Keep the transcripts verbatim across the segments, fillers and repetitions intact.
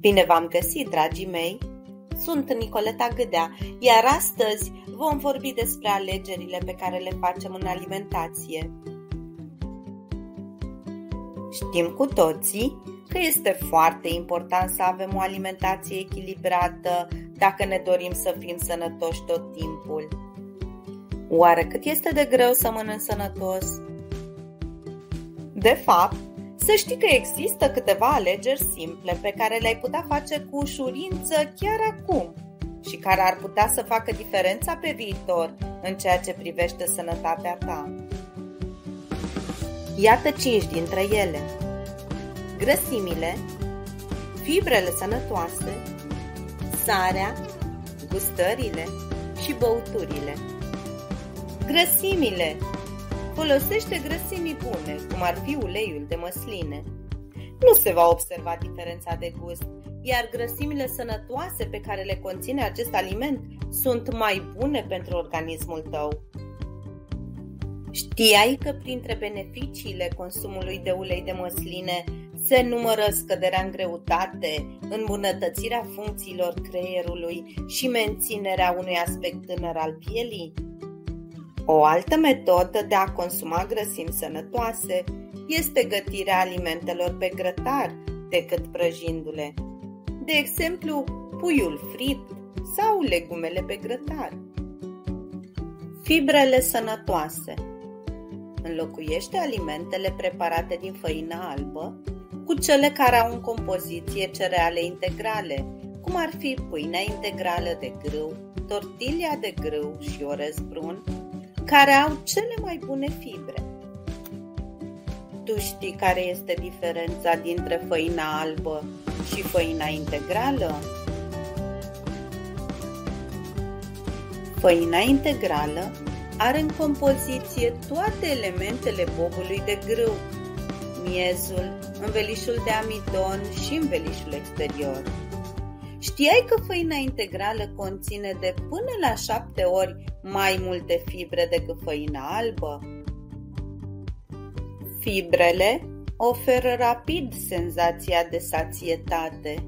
Bine v-am găsit, dragii mei! Sunt Nicoleta Gâdea, iar astăzi vom vorbi despre alegerile pe care le facem în alimentație. Știm cu toții că este foarte important să avem o alimentație echilibrată dacă ne dorim să fim sănătoși tot timpul. Oare cât este de greu să mănânci sănătos? De fapt, să știi că există câteva alegeri simple pe care le-ai putea face cu ușurință chiar acum și care ar putea să facă diferența pe viitor în ceea ce privește sănătatea ta. Iată cinci dintre ele: grăsimile, fibrele sănătoase, sarea, gustările și băuturile. Grăsimile. Folosește grăsimi bune, cum ar fi uleiul de măsline. Nu se va observa diferența de gust, iar grăsimile sănătoase pe care le conține acest aliment sunt mai bune pentru organismul tău. Știai că printre beneficiile consumului de ulei de măsline se numără scăderea în greutate, îmbunătățirea funcțiilor creierului și menținerea unui aspect tânăr al pielii? O altă metodă de a consuma grăsimi sănătoase este gătirea alimentelor pe grătar decât prăjindu-le. De exemplu, puiul fript sau legumele pe grătar. Fibrele sănătoase. Înlocuiește alimentele preparate din făină albă cu cele care au în compoziție cereale integrale, cum ar fi pâinea integrală de grâu, tortilla de grâu și orez brun, care au cele mai bune fibre. Tu știi care este diferența dintre făina albă și făina integrală? Făina integrală are în compoziție toate elementele bobului de grâu, miezul, învelișul de amidon și învelișul exterior. Știai că făina integrală conține de până la șapte ori mai multe fibre decât făina albă? Fibrele oferă rapid senzația de sațietate.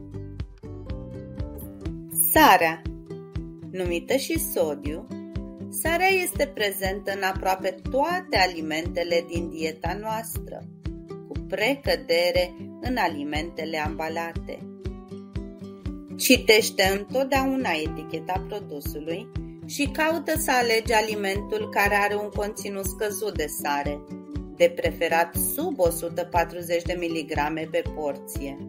Sarea, numită și sodiu, sarea este prezentă în aproape toate alimentele din dieta noastră, cu precădere în alimentele ambalate. Citește întotdeauna eticheta produsului și caută să alegi alimentul care are un conținut scăzut de sare, de preferat sub o sută patruzeci de miligrame pe porție.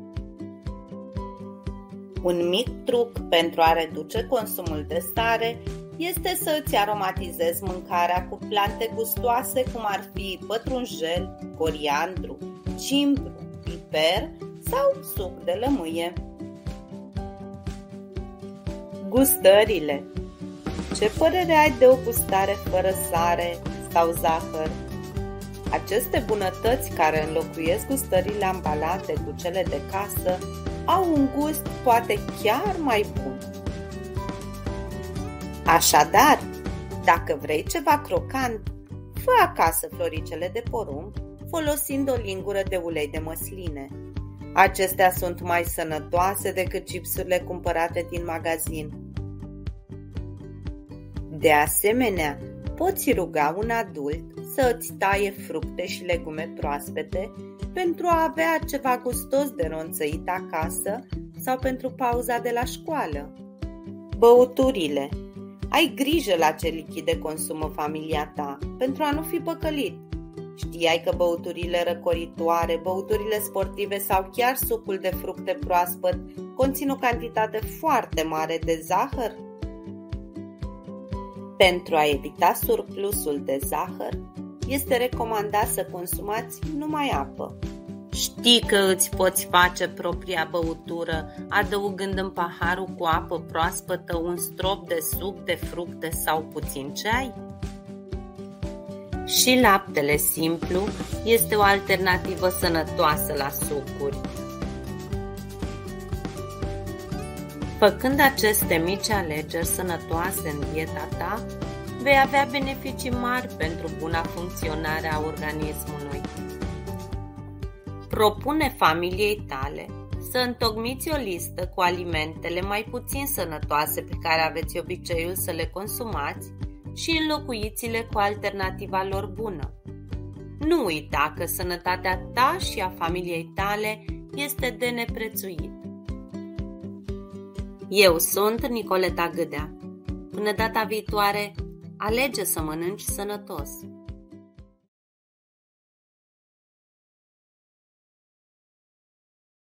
Un mic truc pentru a reduce consumul de sare este să îți aromatizezi mâncarea cu plante gustoase cum ar fi pătrunjel, coriandru, cimbru, piper sau suc de lămâie. Gustările. Ce părere ai de o gustare fără sare sau zahăr? Aceste bunătăți care înlocuiesc gustările ambalate cu cele de casă au un gust poate chiar mai bun. Așadar, dacă vrei ceva crocant, fă acasă floricele de porumb folosind o lingură de ulei de măsline. Acestea sunt mai sănătoase decât chipsurile cumpărate din magazin. De asemenea, poți ruga un adult să îți taie fructe și legume proaspete pentru a avea ceva gustos de ronțăit acasă sau pentru pauza de la școală. Băuturile. Ai grijă la ce lichide consumă familia ta pentru a nu fi păcălit. Știai că băuturile răcoritoare, băuturile sportive sau chiar sucul de fructe proaspăt conțin o cantitate foarte mare de zahăr? Pentru a evita surplusul de zahăr, este recomandat să consumați numai apă. Știi că îți poți face propria băutură adăugând în paharul cu apă proaspătă un strop de suc de fructe sau puțin ceai? Și laptele simplu este o alternativă sănătoasă la sucuri. Făcând aceste mici alegeri sănătoase în dieta ta, vei avea beneficii mari pentru buna funcționare a organismului. Propune familiei tale Să întocmiți o listă cu alimentele mai puțin sănătoase pe care aveți obiceiul să le consumați și înlocuiți-le cu alternativa lor bună. Nu uita că sănătatea ta și a familiei tale este de neprețuit. Eu sunt Nicoleta Gâdea. Până data viitoare, alege să mănânci sănătos.